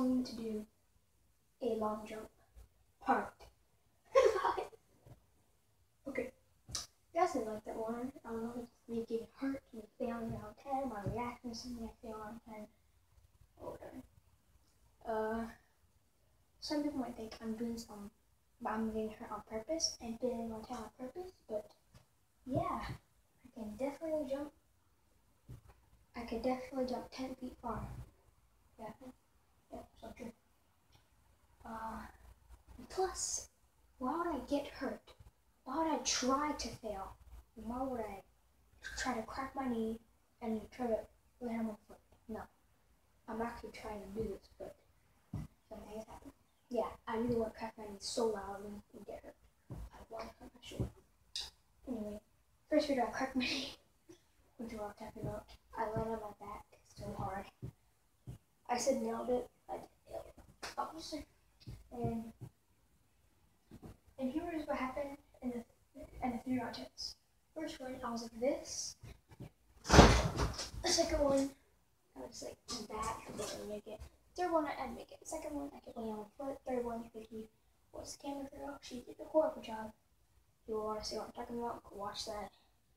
going to do a long jump part. Okay. You guys didn't like that one. I don't know if it's me getting hurt, me failing out of 10, my reaction to something I fail out of 10, or whatever. Some people might think I'm doing some, but I'm getting hurt on purpose and failing on 10 on purpose, but yeah, I can definitely jump. I can definitely jump 10 feet far. Yeah, so true. Plus, why would I get hurt? Why would I try to fail? Why would I try to crack my knee and try to land on my foot? No. I'm actually trying to do this, but something has happened. Yeah, I really want to crack my knee so loudly and get hurt. I want to hurt my shoulder. Anyway, first video I cracked my knee, which is what I'm talking about. I landed on my back so hard. I said nailed it. I did nail it, obviously. And here is what happened in the 3 round test. First one, I was like this. The second one, I was like that, I didn't make it. Third one, I didn't make it. Second one, I kept laying on my foot. Third one, Vicky was the camera girl. She did a horrible job. If you want to see what I'm talking about, go watch that.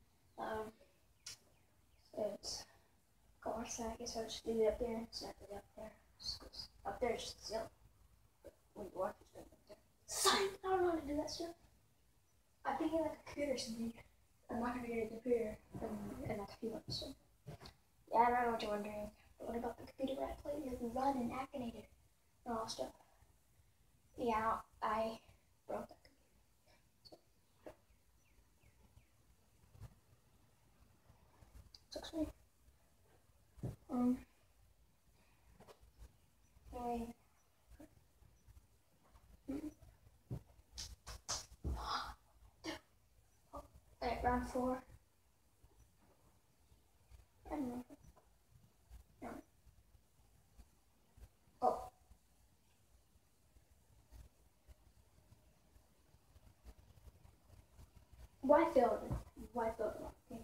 Go watch that. I guess I'll just leave it up there. It's not really up there. Up there is just zero. But when you watch it, it's up there. Sign! I don't know how to do that stuff. I'm thinking like a computer or something. I'm not going to get a computer in like a few months. So. Yeah, I don't know what you're wondering. But what about the computer where I played and run and activated and all stuff? Yeah, I broke that computer. So. Sucks for me. Anyway. Alright, round 4. I don't know. No. Oh. Why failed it? Why failed it? Okay.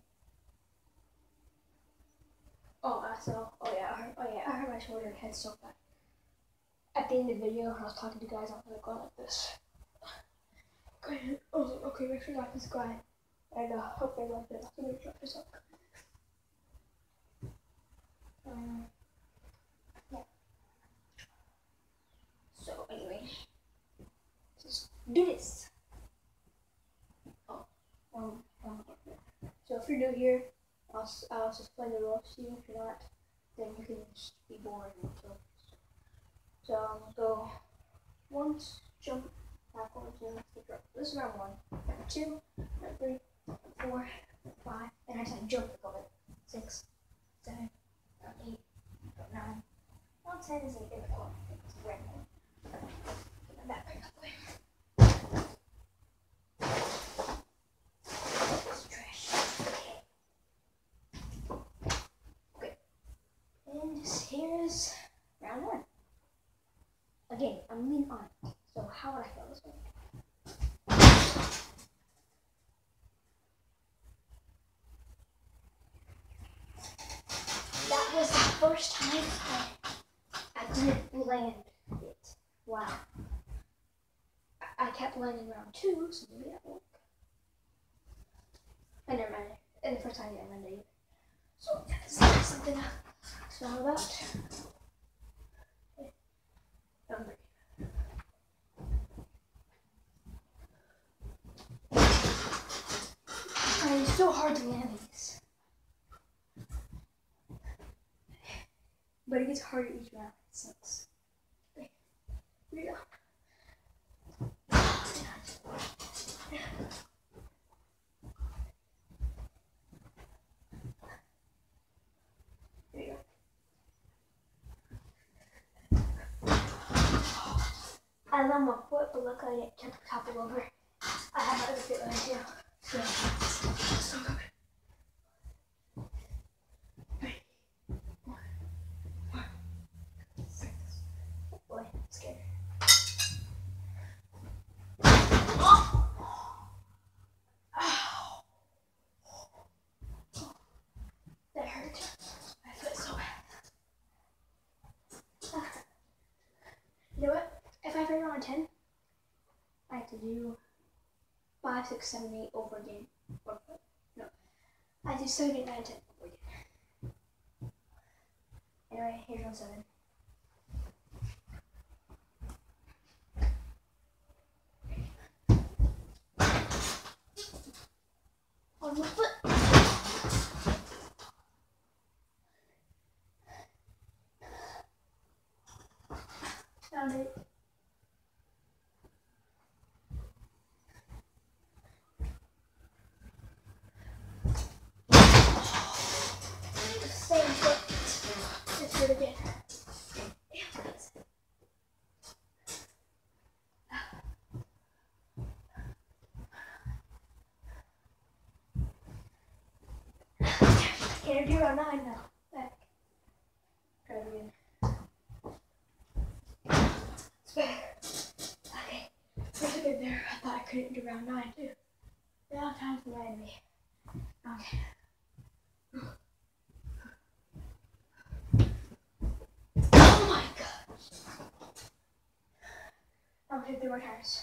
I hurt my shoulder and head so bad. At the end of the video, I was talking to guys, I was going like this. Okay, make sure you like and subscribe. And hope they like this. I'm gonna drop this up. Yeah. So anyway, just do this. So if you're new here, I'll just explain the rules to you. If you're not, then you can just be bored until. So I'm gonna go once, jump backwards, and skip rope. This is round 1. Round 2, round 3, round 4, round 5, and I said jump over 6, 7, round 8, round 9. Round 10 is in the corner. It's a red one. Get my backpack out the way. It's trash. Okay. And here's round 1. Again, I'm leaning on it. So how would I fail this one? That was the first time I didn't land it. Wow. I kept landing round 2, so maybe that won't work. And never mind. And the first time I didn't land it either. So that's something to know about. Round 3. It's so hard to land these. But it gets harder each round. It sucks. Okay. Here we go. Here we go. I land my foot, but luckily I can't topple over. I have my other foot right here. So good. 3, 4, 5, 6. Oh boy, I'm scared. Oh! Ow! That hurt. My foot so bad. do 5, 6, 7, 8 over again. Or, no, I do 7, 8, 9, 10 over again. Anyway, here's 1, 7. On my foot. Found it. The same foot. Let's do it again. Can't do around 9 now. Back. Try it again. It's better. Okay. There's a bit there. I thought I couldn't do round 9 too. Now time for my enemy. Okay. Oh my gosh. I'm gonna take 3 more times.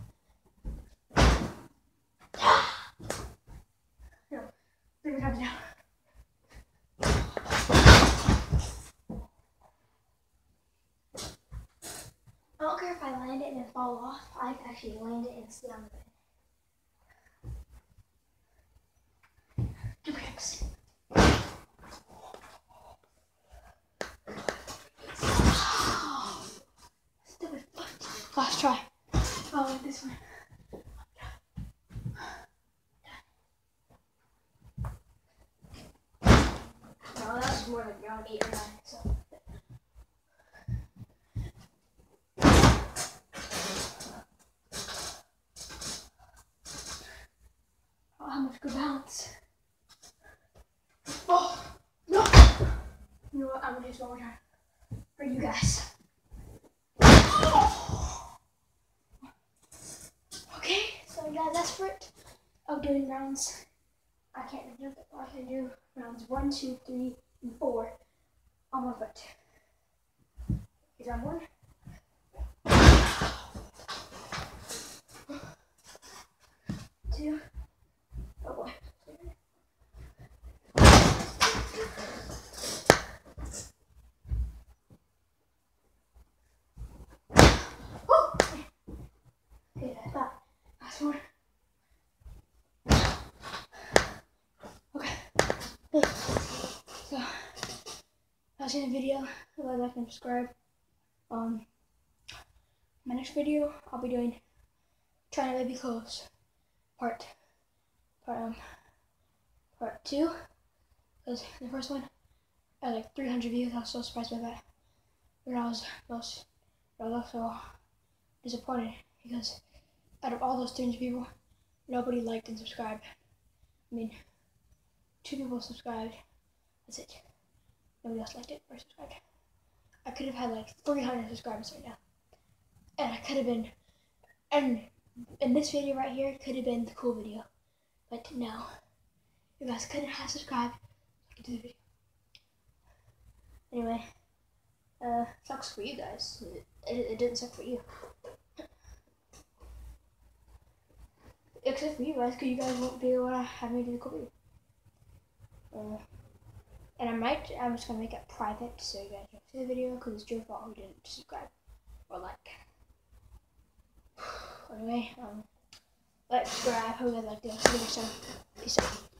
No. 3 more times now. I don't care if I land it and it fall off. I can actually land it and stay on the bed. 2 kicks. Stupid foot. Last try. Oh, this one. No, that was more like round 8 or 9. So. How much good bounce. Oh, no. You know what? I'm gonna do this one more time for you guys. Oh. Okay, so yeah, that's for it. Of doing rounds. I can't do that. I can do rounds 1, 2, 3, and 4 on my foot. Here's round 1. 2. Oh boy. Oh! Okay, I thought. Last one. Okay. So, that's the video. Like and subscribe. My next video, I'll be doing Trying to Baby Clothes part 2, because the first one had like 300 views. I was so surprised by that, but I was also disappointed because out of all those 300 people, nobody liked and subscribed. I mean, 2 people subscribed. That's it. Nobody else liked it or subscribed. I could have had like 300 subscribers right now, and I could have been, and in this video right here could have been the cool video, but no, you guys couldn't have subscribed, so I could do the video. Anyway, sucks for you guys. It didn't suck for you, except for you guys, because you guys won't be able to have me do the cool video. And I'm just gonna make it private so you guys don't see the video, because it's your fault who didn't subscribe or like. Anyway, like, subscribe, hope you guys liked it. See you next time. Peace out.